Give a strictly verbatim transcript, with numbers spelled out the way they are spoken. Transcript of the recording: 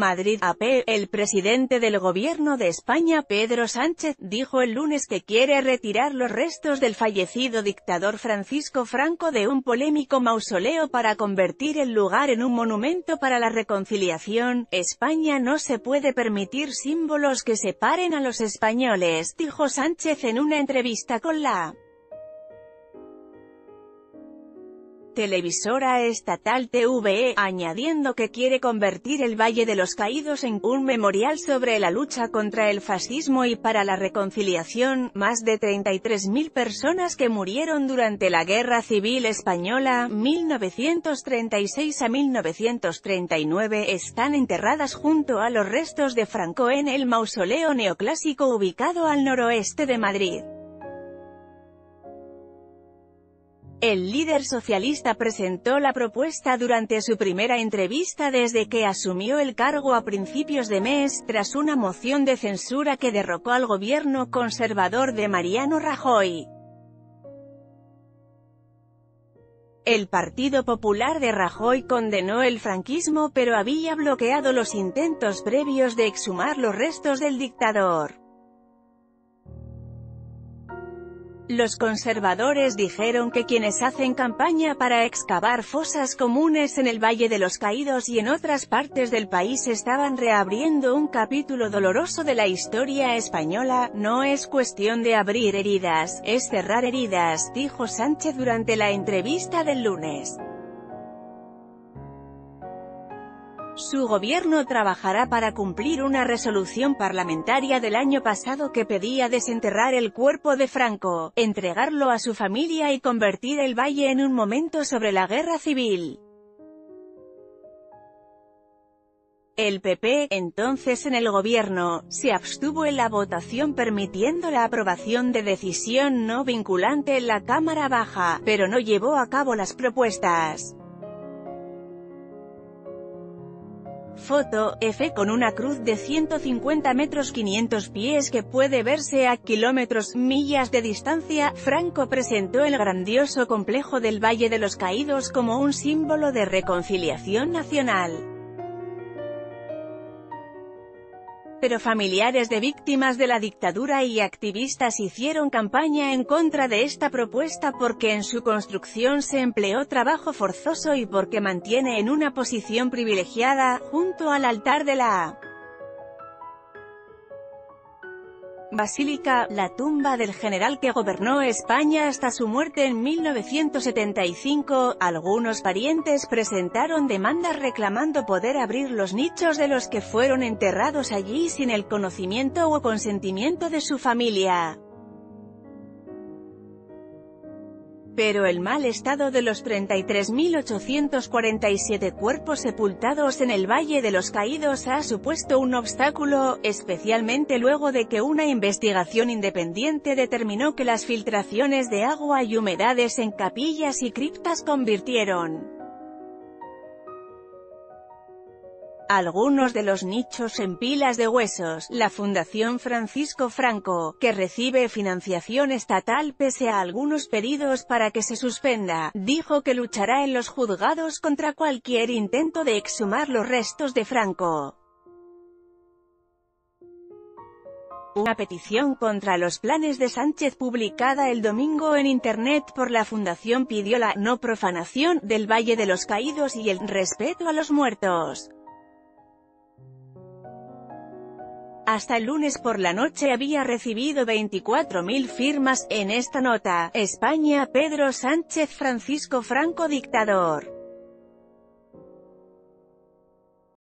Madrid, A P. El presidente del Gobierno de España, Pedro Sánchez, dijo el lunes que quiere retirar los restos del fallecido dictador Francisco Franco de un polémico mausoleo para convertir el lugar en un monumento para la reconciliación. España no se puede permitir símbolos que separen a los españoles, dijo Sánchez en una entrevista con la televisora estatal T V E, añadiendo que quiere convertir el Valle de los Caídos en un memorial sobre la lucha contra el fascismo y para la reconciliación. Más de treinta y tres mil personas que murieron durante la Guerra Civil Española, mil novecientos treinta y seis a mil novecientos treinta y nueve, están enterradas junto a los restos de Franco en el mausoleo neoclásico ubicado al noroeste de Madrid. El líder socialista presentó la propuesta durante su primera entrevista desde que asumió el cargo a principios de mes, tras una moción de censura que derrocó al gobierno conservador de Mariano Rajoy. El Partido Popular de Rajoy condenó el franquismo pero había bloqueado los intentos previos de exhumar los restos del dictador. Los conservadores dijeron que quienes hacen campaña para excavar fosas comunes en el Valle de los Caídos y en otras partes del país estaban reabriendo un capítulo doloroso de la historia española. No es cuestión de abrir heridas, es cerrar heridas, dijo Sánchez durante la entrevista del lunes. Su gobierno trabajará para cumplir una resolución parlamentaria del año pasado que pedía desenterrar el cuerpo de Franco, entregarlo a su familia y convertir el valle en un monumento sobre la guerra civil. El P P, entonces en el gobierno, se abstuvo en la votación permitiendo la aprobación de decisión no vinculante en la Cámara Baja, pero no llevó a cabo las propuestas. Foto, F con una cruz de ciento cincuenta metros quinientos pies que puede verse a kilómetros, millas de distancia. Franco presentó el grandioso complejo del Valle de los Caídos como un símbolo de reconciliación nacional. Pero familiares de víctimas de la dictadura y activistas hicieron campaña en contra de esta propuesta porque en su construcción se empleó trabajo forzoso y porque mantiene en una posición privilegiada, junto al altar de la Basílica, la tumba del general que gobernó España hasta su muerte en mil novecientos setenta y cinco. Algunos parientes presentaron demandas reclamando poder abrir los nichos de los que fueron enterrados allí sin el conocimiento o consentimiento de su familia. Pero el mal estado de los treinta y tres mil ochocientos cuarenta y siete cuerpos sepultados en el Valle de los Caídos ha supuesto un obstáculo, especialmente luego de que una investigación independiente determinó que las filtraciones de agua y humedades en capillas y criptas convirtieron algunos de los nichos en pilas de huesos. La Fundación Francisco Franco, que recibe financiación estatal pese a algunos pedidos para que se suspenda, dijo que luchará en los juzgados contra cualquier intento de exhumar los restos de Franco. Una petición contra los planes de Sánchez publicada el domingo en Internet por la Fundación pidió la no profanación del Valle de los Caídos y el respeto a los muertos. Hasta el lunes por la noche había recibido veinticuatro mil firmas. En esta nota, España, Pedro Sánchez Francisco Franco dictador.